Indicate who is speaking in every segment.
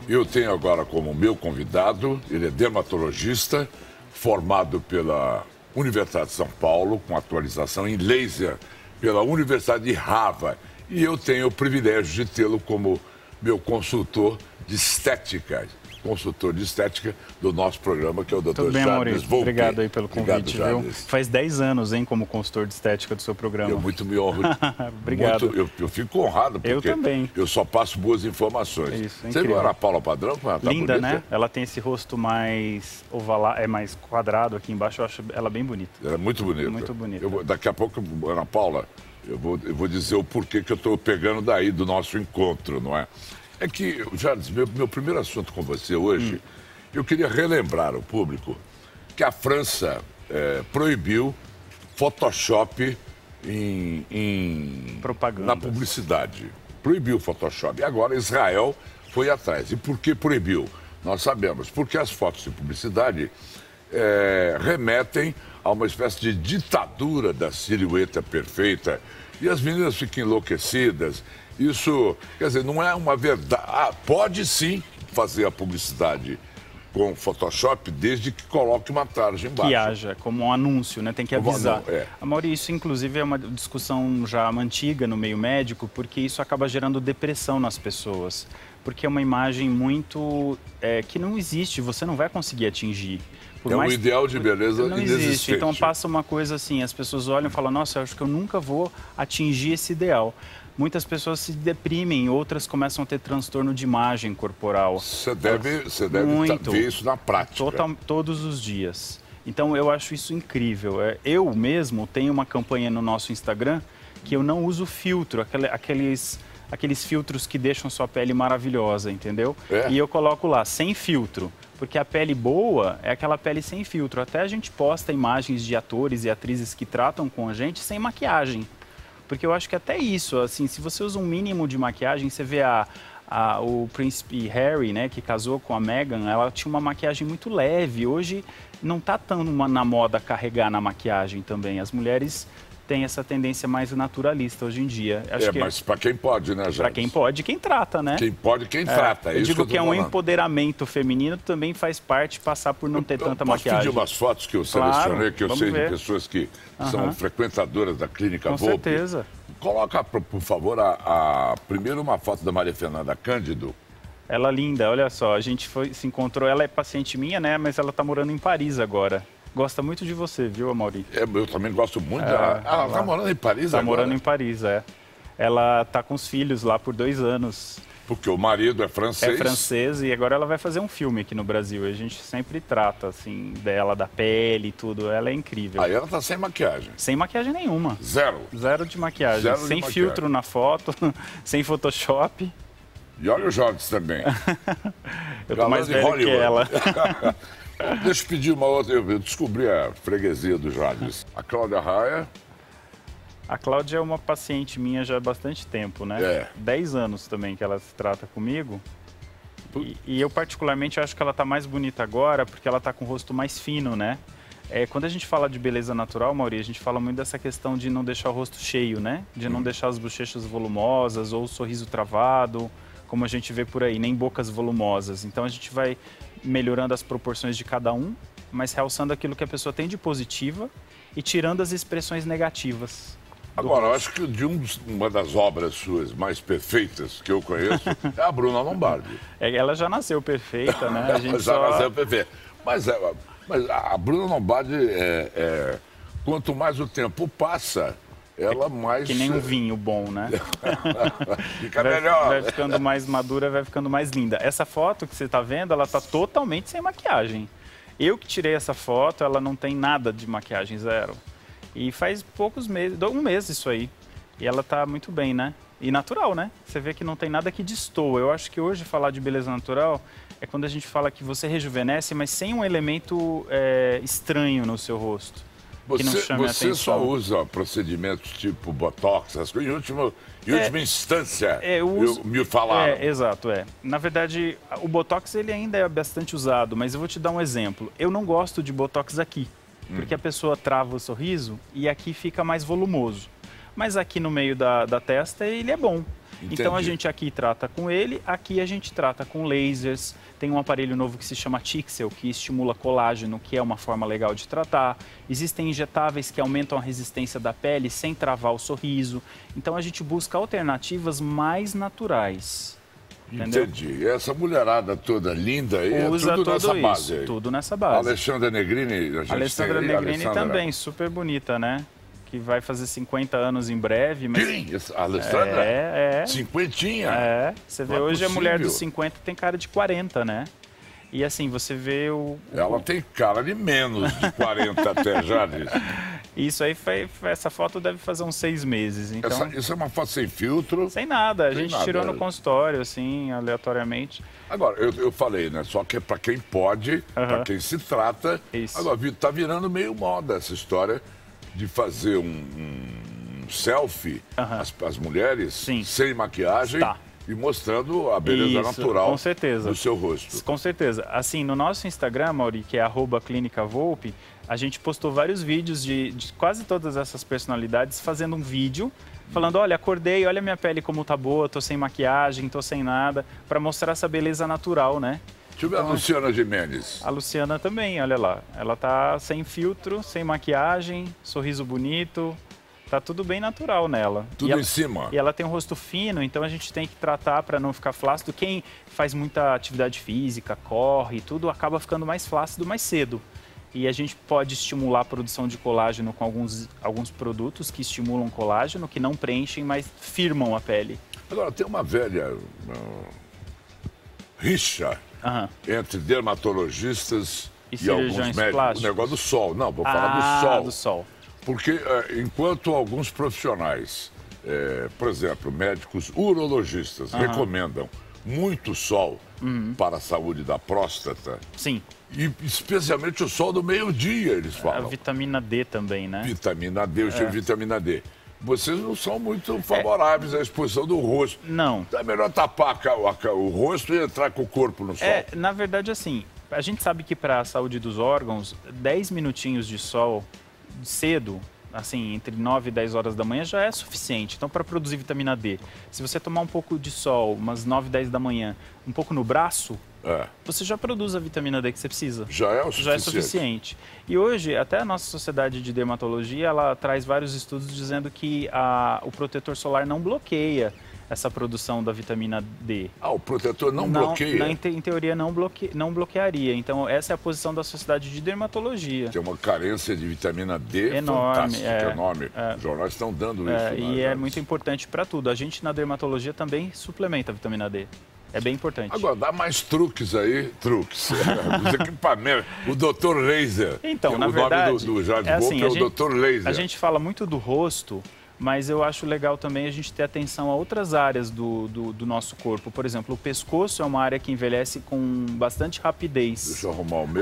Speaker 1: Eu tenho agora como meu convidado, ele é dermatologista, formado pela Universidade de São Paulo, com atualização em laser pela Universidade de Harvard. E eu tenho o privilégio de tê-lo como meu consultor de estética do nosso programa, que é o Dr.
Speaker 2: Tudo bem,
Speaker 1: Charles Volpe.
Speaker 2: Obrigado aí pelo convite,
Speaker 1: Obrigado,
Speaker 2: viu? Faz 10 anos, hein, como consultor de estética do seu programa.
Speaker 1: Eu muito me honro.
Speaker 2: Obrigado.
Speaker 1: Eu fico honrado, porque
Speaker 2: eu também.
Speaker 1: Eu só passo boas informações.
Speaker 2: Isso,
Speaker 1: Você viu a Ana Paula Padrão? Tá
Speaker 2: linda,
Speaker 1: bonita?
Speaker 2: né? Ela tem esse rosto mais ovalado, mais quadrado aqui embaixo. Eu acho ela bem bonita.
Speaker 1: Ela é muito bonita.
Speaker 2: Muito bonita.
Speaker 1: Daqui a pouco, Ana Paula, eu vou dizer o porquê que eu estou pegando daí do nosso encontro, não é? É que, Jardim, meu primeiro assunto com você hoje, eu queria relembrar ao público que a França proibiu Photoshop na publicidade. Proibiu o Photoshop. E agora Israel foi atrás. E por que proibiu? Nós sabemos. Porque as fotos de publicidade remetem a uma espécie de ditadura da silhueta perfeita. E as meninas ficam enlouquecidas. Isso, quer dizer, não é uma verdade. Pode sim fazer a publicidade com Photoshop, desde que coloque uma tarja embaixo.
Speaker 2: Que haja, como um anúncio, né? Tem que avisar. Amaury, isso inclusive é uma discussão já antiga no meio médico, porque isso acaba gerando depressão nas pessoas. Porque é uma imagem muito... que não existe, você não vai conseguir atingir.
Speaker 1: Um ideal de beleza
Speaker 2: não existe. Então passa uma coisa assim, as pessoas olham e falam, nossa, eu acho que eu nunca vou atingir esse ideal. Muitas pessoas se deprimem, outras começam a ter transtorno de imagem corporal.
Speaker 1: Você deve ver isso na prática.
Speaker 2: Todos os dias. Então eu acho isso incrível. Eu mesmo tenho uma campanha no nosso Instagram que eu não uso filtro, aqueles filtros que deixam sua pele maravilhosa, entendeu? E eu coloco lá, sem filtro. Porque a pele boa é aquela pele sem filtro. Até a gente posta imagens de atores e atrizes que tratam com a gente sem maquiagem. Porque eu acho que até isso, assim, se você usa um mínimo de maquiagem, você vê o príncipe Harry, né, que casou com a Meghan, ela tinha uma maquiagem muito leve. Hoje não tá tão na moda carregar na maquiagem também. As mulheres têm essa tendência mais naturalista hoje em dia.
Speaker 1: Mas para quem pode, né, Jardim?
Speaker 2: Para quem pode, quem trata, né?
Speaker 1: Quem pode, quem trata.
Speaker 2: Eu digo que é um empoderamento feminino, também faz parte passar por não ter tanta maquiagem.
Speaker 1: Posso pedir umas fotos que eu selecionei, que eu sei de pessoas que são frequentadoras da clínica Volpe?
Speaker 2: Com certeza.
Speaker 1: Coloca, por favor, primeiro uma foto da Maria Fernanda Cândido.
Speaker 2: Ela é linda, olha só, a gente se encontrou, ela é paciente minha, né, mas ela está morando em Paris agora. Gosta muito de você, viu, Amaury?
Speaker 1: Eu também gosto muito dela. Ela está morando em Paris agora?
Speaker 2: Está morando em Paris, Ela está com os filhos lá por 2 anos.
Speaker 1: Porque o marido é francês?
Speaker 2: É francês e agora ela vai fazer um filme aqui no Brasil. A gente sempre trata, assim, dela, da pele e tudo. Ela é incrível.
Speaker 1: Aí ela está sem maquiagem?
Speaker 2: Sem maquiagem nenhuma.
Speaker 1: Zero?
Speaker 2: Zero de maquiagem. Sem filtro na foto, sem Photoshop.
Speaker 1: E olha o Jorge também.
Speaker 2: Eu tô mais velho que ela.
Speaker 1: Deixa eu pedir uma outra. Eu descobri a freguesia do Jardim. A Cláudia Raia.
Speaker 2: A Cláudia é uma paciente minha já há bastante tempo, né? 10 anos também que ela se trata comigo. E eu particularmente acho que ela tá mais bonita agora porque ela tá com o rosto mais fino, né? Quando a gente fala de beleza natural, Amaury, a gente fala muito dessa questão de não deixar o rosto cheio, né? De não deixar as bochechas volumosas ou o sorriso travado, como a gente vê por aí, nem bocas volumosas. Então a gente vai melhorando as proporções de cada um, mas realçando aquilo que a pessoa tem de positiva e tirando as expressões negativas.
Speaker 1: Agora, eu acho que uma das obras suas mais perfeitas que eu conheço é a Bruna Lombardi.
Speaker 2: Ela já nasceu perfeita, né? A gente
Speaker 1: nasceu perfeita. Mas a Bruna Lombardi, quanto mais o tempo passa, ela mais...
Speaker 2: Que nem um vinho bom, né?
Speaker 1: Fica melhor.
Speaker 2: Vai ficando mais madura, vai ficando mais linda. Essa foto que você está vendo, ela está totalmente sem maquiagem. Eu que tirei essa foto, ela não tem nada de maquiagem, zero. E faz poucos meses, 1 mês isso aí. E ela tá muito bem, né? E natural, né? Você vê que não tem nada que destoa. Eu acho que hoje falar de beleza natural é quando a gente fala que você rejuvenesce, mas sem um elemento estranho no seu rosto. Que não chame a atenção.
Speaker 1: Você só usa procedimentos tipo Botox, essas coisas, em última instância, me falaram.
Speaker 2: Exato. Na verdade, o Botox ele ainda é bastante usado, mas eu vou te dar um exemplo. Eu não gosto de Botox aqui. Porque a pessoa trava o sorriso e aqui fica mais volumoso. Mas aqui no meio da testa ele é bom.
Speaker 1: Entendi.
Speaker 2: Então a gente aqui trata com ele, aqui a gente trata com lasers. Tem um aparelho novo que se chama Tixel, que estimula colágeno, que é uma forma legal de tratar. Existem injetáveis que aumentam a resistência da pele sem travar o sorriso. Então a gente busca alternativas mais naturais. Entendeu?
Speaker 1: Entendi. E essa mulherada toda linda aí,
Speaker 2: Usa
Speaker 1: é tudo nessa
Speaker 2: isso,
Speaker 1: base aí.
Speaker 2: tudo nessa base.
Speaker 1: Alexandra Negrini, a gente
Speaker 2: Alessandra
Speaker 1: tem aí,
Speaker 2: Negrini também, super bonita, né? Que vai fazer 50 anos em breve. Mas...
Speaker 1: Quem? A Alessandra?
Speaker 2: É.
Speaker 1: Cinquentinha?
Speaker 2: É. Você vê
Speaker 1: Não é
Speaker 2: hoje a mulher dos
Speaker 1: possível.
Speaker 2: 50 tem cara de 40, né? E assim, você vê
Speaker 1: Ela tem cara de menos de 40 até já disso.
Speaker 2: Isso aí, essa foto deve fazer uns 6 meses, então...
Speaker 1: Isso é uma foto sem filtro.
Speaker 2: Sem nada, a
Speaker 1: Sem
Speaker 2: gente
Speaker 1: nada.
Speaker 2: tirou no consultório, assim, aleatoriamente.
Speaker 1: Agora, eu falei, né? Só que é pra quem pode, pra quem se trata.
Speaker 2: Isso.
Speaker 1: Agora, Vitor, tá virando meio moda essa história de fazer um selfie, as mulheres,
Speaker 2: Sim.
Speaker 1: sem maquiagem.
Speaker 2: Tá.
Speaker 1: E mostrando a beleza
Speaker 2: Isso,
Speaker 1: natural
Speaker 2: com certeza.
Speaker 1: do seu rosto.
Speaker 2: Com certeza. Assim, no nosso Instagram, Mauri, que é @clinicavolpe, a gente postou vários vídeos de quase todas essas personalidades fazendo um vídeo falando, olha, acordei, olha minha pele como tá boa, tô sem maquiagem, tô sem nada, para mostrar essa beleza natural, né?
Speaker 1: Deixa eu ver a Luciana Gimenez.
Speaker 2: A Luciana também, olha lá. Ela tá sem filtro, sem maquiagem, sorriso bonito. Tá tudo bem natural nela.
Speaker 1: Tudo em cima.
Speaker 2: E ela tem um rosto fino, então a gente tem que tratar para não ficar flácido. Quem faz muita atividade física, corre, tudo, acaba ficando mais flácido mais cedo. E a gente pode estimular a produção de colágeno com alguns produtos que estimulam colágeno, que não preenchem, mas firmam a pele.
Speaker 1: Agora, tem uma velha rixa entre dermatologistas e alguns médicos.
Speaker 2: Plásticos.
Speaker 1: O negócio do sol. Não, vou falar do sol.
Speaker 2: Do sol.
Speaker 1: Porque enquanto alguns profissionais, por exemplo, médicos urologistas, recomendam muito sol para a saúde da próstata.
Speaker 2: Sim.
Speaker 1: E especialmente o sol do meio-dia, eles falam.
Speaker 2: A vitamina D também, né?
Speaker 1: Vitamina D, eu chamo de vitamina D. Vocês não são muito favoráveis à exposição do rosto.
Speaker 2: Não.
Speaker 1: É melhor tapar o rosto e entrar com o corpo no sol.
Speaker 2: Na verdade, assim, a gente sabe que para a saúde dos órgãos, 10 minutinhos de sol cedo, assim, entre 9 e 10 horas da manhã, já é suficiente. Então, para produzir vitamina D, se você tomar um pouco de sol, umas 9, 10 da manhã, um pouco no braço, você já produz a vitamina D que você precisa.
Speaker 1: Já é o suficiente.
Speaker 2: Já é suficiente. E hoje, até a nossa Sociedade de Dermatologia, ela traz vários estudos dizendo que o protetor solar não bloqueia essa produção da vitamina D.
Speaker 1: O protetor não bloqueia?
Speaker 2: Em teoria, não bloquearia. Então, essa é a posição da Sociedade de Dermatologia.
Speaker 1: Tem uma carência de vitamina D
Speaker 2: enorme,
Speaker 1: fantástica, enorme. Os jornais estão dando isso.
Speaker 2: E é muito importante para tudo. A gente, na dermatologia, também suplementa a vitamina D. É bem importante.
Speaker 1: Agora, dá mais truques aí, os equipamentos. O Dr. Laser.
Speaker 2: Então, na verdade,
Speaker 1: o nome do Jardim
Speaker 2: assim,
Speaker 1: é o Dr. Laser.
Speaker 2: A gente fala muito do rosto, mas eu acho legal também a gente ter atenção a outras áreas do nosso corpo. Por exemplo, o pescoço é uma área que envelhece com bastante rapidez.
Speaker 1: Deixa eu arrumar o meu.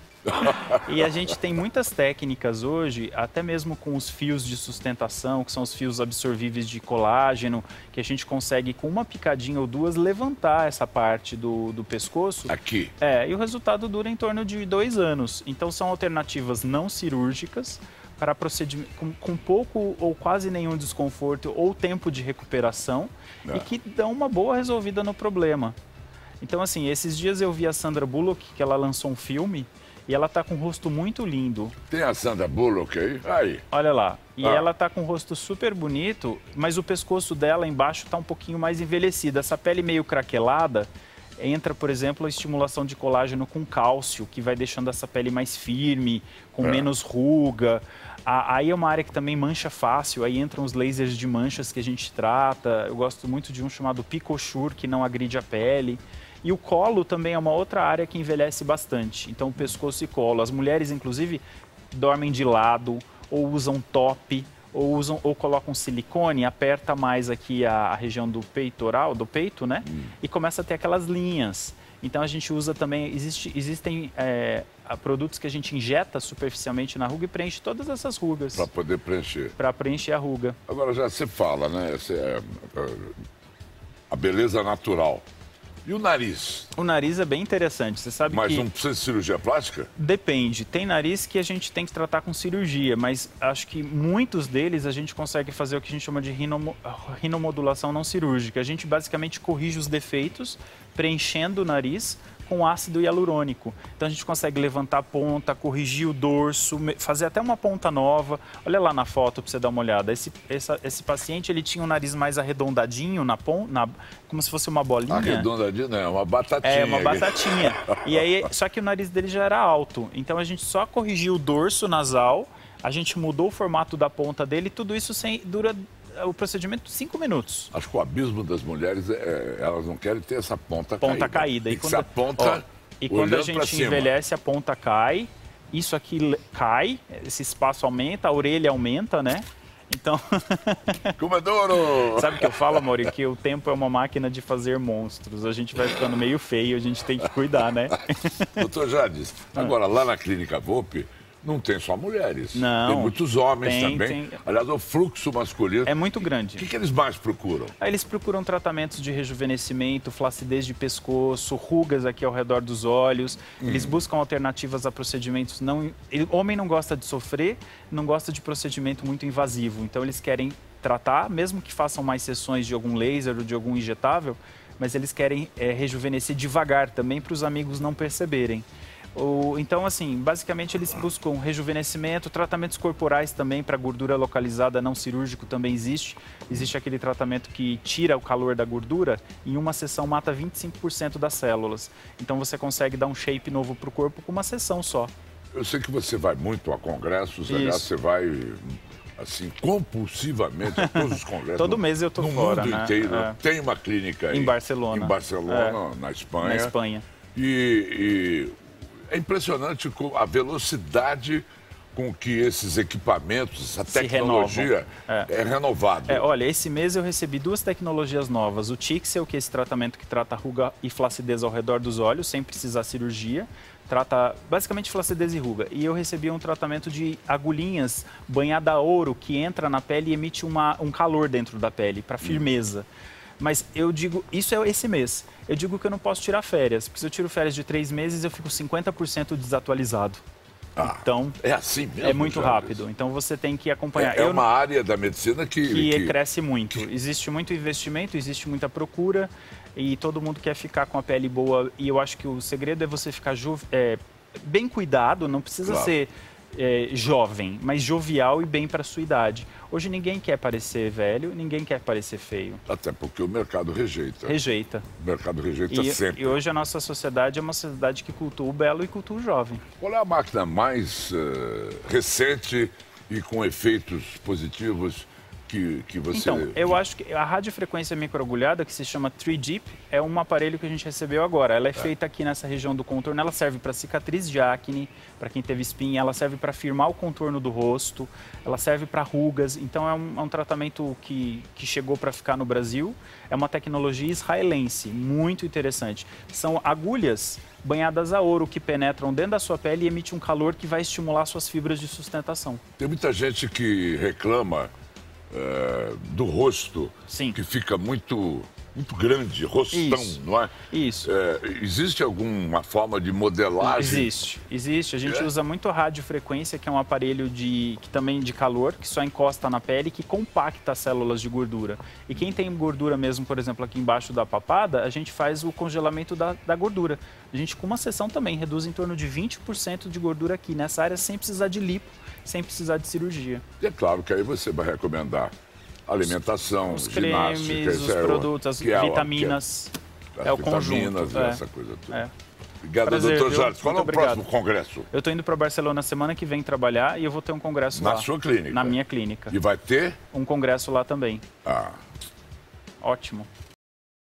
Speaker 2: E a gente tem muitas técnicas hoje, até mesmo com os fios de sustentação, que são os fios absorvíveis de colágeno, que a gente consegue, com uma picadinha ou duas, levantar essa parte do pescoço.
Speaker 1: Aqui.
Speaker 2: E o resultado dura em torno de 2 anos. Então, são alternativas não cirúrgicas, para procedimento com pouco ou quase nenhum desconforto ou tempo de recuperação e que dão uma boa resolvida no problema. Então, assim, esses dias eu vi a Sandra Bullock, que ela lançou um filme e ela tá com um rosto muito lindo.
Speaker 1: Tem a Sandra Bullock aí? Aí.
Speaker 2: Olha lá. E ela tá com um rosto super bonito, mas o pescoço dela embaixo tá um pouquinho mais envelhecido. Essa pele meio craquelada, entra, por exemplo, a estimulação de colágeno com cálcio, que vai deixando essa pele mais firme, com menos ruga. Aí é uma área que também mancha fácil, aí entram os lasers de manchas que a gente trata. Eu gosto muito de um chamado Picossure, que não agride a pele. E o colo também é uma outra área que envelhece bastante. Então, pescoço e colo. As mulheres, inclusive, dormem de lado, ou usam top, ou colocam silicone, aperta mais aqui a região do peitoral, do peito, né? E começa a ter aquelas linhas. Então, a gente usa também... Existem produtos que a gente injeta superficialmente na ruga e preenche todas essas rugas.
Speaker 1: Para poder preencher.
Speaker 2: Para preencher a ruga.
Speaker 1: Agora, já você fala, né? A beleza natural. E o nariz?
Speaker 2: O nariz é bem interessante, você sabe
Speaker 1: Mas
Speaker 2: que...
Speaker 1: não precisa de cirurgia plástica?
Speaker 2: Depende. Tem nariz que a gente tem que tratar com cirurgia, mas acho que muitos deles a gente consegue fazer o que a gente chama de rinomodulação não cirúrgica. A gente basicamente corrige os defeitos, preenchendo o nariz com ácido hialurônico. Então a gente consegue levantar a ponta, corrigir o dorso, fazer até uma ponta nova. Olha lá na foto para você dar uma olhada. Esse paciente, ele tinha um nariz mais arredondadinho na ponta, como se fosse uma bolinha.
Speaker 1: Arredondadinho não, uma batatinha.
Speaker 2: É, uma batatinha. E aí, só que o nariz dele já era alto. Então a gente só corrigiu o dorso nasal, a gente mudou o formato da ponta dele, tudo isso dura o procedimento 5 minutos.
Speaker 1: Acho que o abismo das mulheres, elas não querem ter essa ponta caída.
Speaker 2: E
Speaker 1: quando a ponta,
Speaker 2: e quando a gente envelhece, a ponta cai, isso aqui cai, esse espaço aumenta, a orelha aumenta, né? Então...
Speaker 1: Comedouro!
Speaker 2: Sabe o que eu falo, Amaury? Que o tempo é uma máquina de fazer monstros. A gente vai ficando meio feio, a gente tem que cuidar, né?
Speaker 1: Doutor Jades, agora lá na Clínica Volpi, não tem só mulheres.
Speaker 2: Não.
Speaker 1: Tem muitos homens também. Aliás, o fluxo masculino...
Speaker 2: É muito grande.
Speaker 1: O que eles mais procuram?
Speaker 2: Eles procuram tratamentos de rejuvenescimento, flacidez de pescoço, rugas aqui ao redor dos olhos. Eles buscam alternativas a procedimentos não... O homem não gosta de sofrer, não gosta de procedimento muito invasivo. Então, eles querem tratar, mesmo que façam mais sessões de algum laser ou de algum injetável, mas eles querem rejuvenescer devagar também para os amigos não perceberem. Então, assim, basicamente eles buscam rejuvenescimento, tratamentos corporais também para gordura localizada não cirúrgico também existe. Existe aquele tratamento que tira o calor da gordura e em uma sessão mata 25% das células. Então você consegue dar um shape novo para o corpo com uma sessão só.
Speaker 1: Eu sei que você vai muito a congressos, aliás, você vai... assim, compulsivamente a todos os congressos.
Speaker 2: Todo mês eu tô fora,
Speaker 1: mundo inteiro. Tem uma clínica aí,
Speaker 2: em Barcelona.
Speaker 1: Na Espanha.
Speaker 2: Na Espanha.
Speaker 1: E é impressionante a velocidade com que esses equipamentos, essa tecnologia é renovada.
Speaker 2: Olha, esse mês eu recebi 2 tecnologias novas. O Tixel, que é esse tratamento que trata ruga e flacidez ao redor dos olhos, sem precisar cirurgia. Trata basicamente flacidez e ruga. E eu recebi um tratamento de agulhinhas banhada a ouro que entra na pele e emite um calor dentro da pele, para firmeza. Mas eu digo, isso é esse mês. Eu digo que eu não posso tirar férias, porque se eu tiro férias de 3 meses, eu fico 50% desatualizado. Então,
Speaker 1: é assim mesmo?
Speaker 2: É muito rápido. Então, você tem que acompanhar.
Speaker 1: É uma área da medicina que
Speaker 2: cresce muito. Existe muito investimento, existe muita procura e todo mundo quer ficar com a pele boa. E eu acho que o segredo é você ficar bem cuidado, não precisa ser jovem, mas jovial e bem para a sua idade. Hoje ninguém quer parecer velho, ninguém quer parecer feio.
Speaker 1: Até porque o mercado rejeita.
Speaker 2: Rejeita.
Speaker 1: O mercado rejeita sempre.
Speaker 2: E hoje a nossa sociedade é uma sociedade que cultua o belo e cultua o jovem.
Speaker 1: Qual é a máquina mais recente e com efeitos positivos que você...
Speaker 2: Então, eu acho que a radiofrequência microagulhada, que se chama 3DEEP, é um aparelho que a gente recebeu agora. Ela é feita aqui nessa região do contorno, ela serve para cicatriz de acne, para quem teve espinha, ela serve para firmar o contorno do rosto, ela serve para rugas. Então, é um tratamento que chegou para ficar no Brasil. É uma tecnologia israelense, muito interessante. São agulhas banhadas a ouro que penetram dentro da sua pele e emitem um calor que vai estimular suas fibras de sustentação.
Speaker 1: Tem muita gente que reclama do rosto,
Speaker 2: Sim.
Speaker 1: que fica muito grande, rostão,
Speaker 2: Isso.
Speaker 1: não é?
Speaker 2: Isso.
Speaker 1: Existe alguma forma de modelagem?
Speaker 2: Existe. A gente usa muito a radiofrequência, que é um aparelho também de calor, que só encosta na pele, que compacta as células de gordura. E quem tem gordura mesmo, por exemplo, aqui embaixo da papada, a gente faz o congelamento da gordura. A gente, com uma sessão também, reduz em torno de 20% de gordura aqui nessa área, sem precisar de lipo, sem precisar de cirurgia.
Speaker 1: E é claro que aí você vai recomendar alimentação,
Speaker 2: os
Speaker 1: ginástica,
Speaker 2: cremes, os produtos, as vitaminas, o conjunto.
Speaker 1: Essa coisa toda. Obrigado,
Speaker 2: Prazer,
Speaker 1: doutor Jades. Qual é o próximo congresso?
Speaker 2: Eu estou indo para Barcelona semana que vem trabalhar e eu vou ter um congresso lá.
Speaker 1: Na sua clínica?
Speaker 2: Na minha clínica.
Speaker 1: E vai ter?
Speaker 2: Um congresso lá também.
Speaker 1: Ah.
Speaker 2: Ótimo.